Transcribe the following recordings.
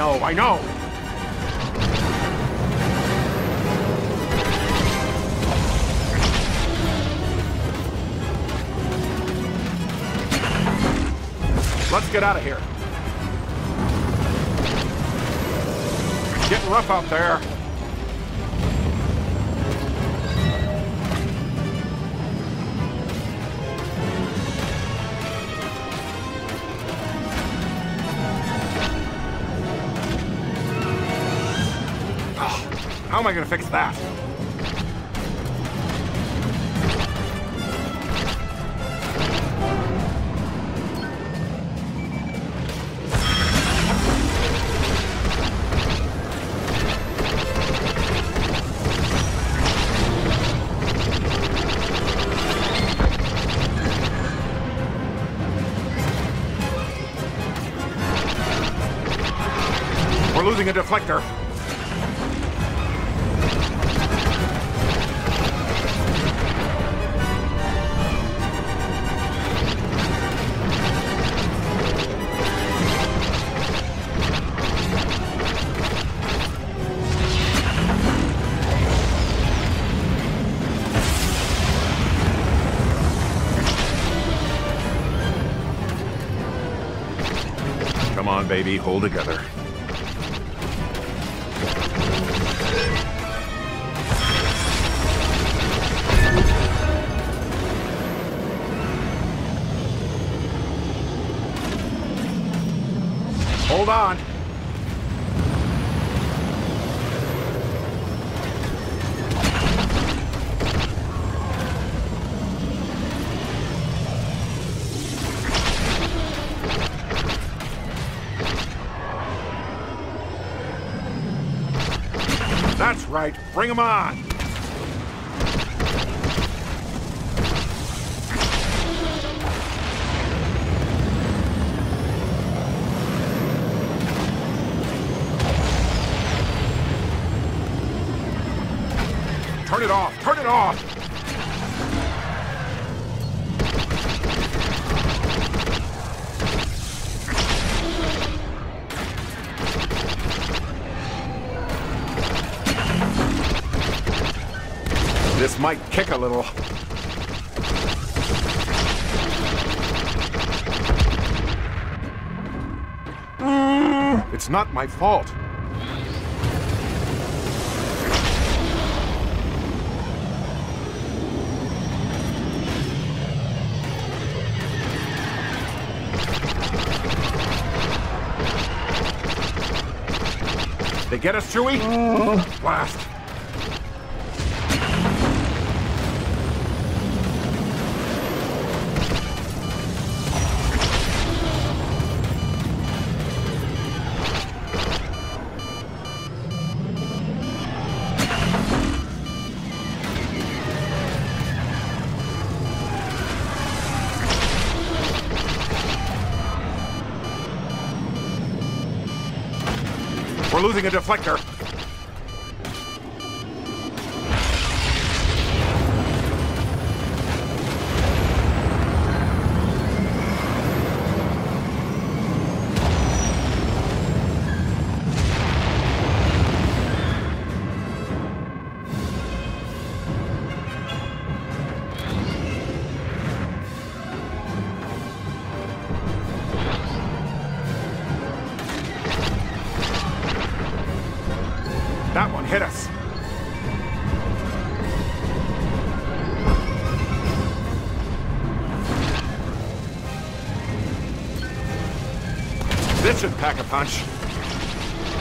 I know. Let's get out of here. Getting rough out there. How am I going to fix that? We're losing a deflector. Come on, baby, hold together. Hold on. That's right. Bring 'em on. Turn it off! Turn it off! This might kick a little. It's not my fault. They get us, Chewie? Blast. We're losing a deflector. That one hit us. This should pack a punch.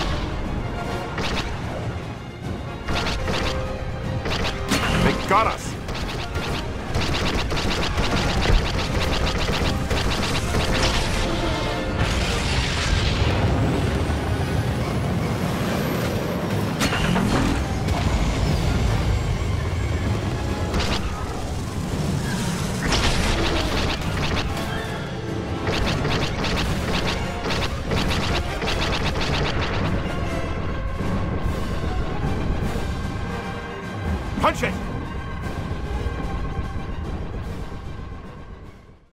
They got us.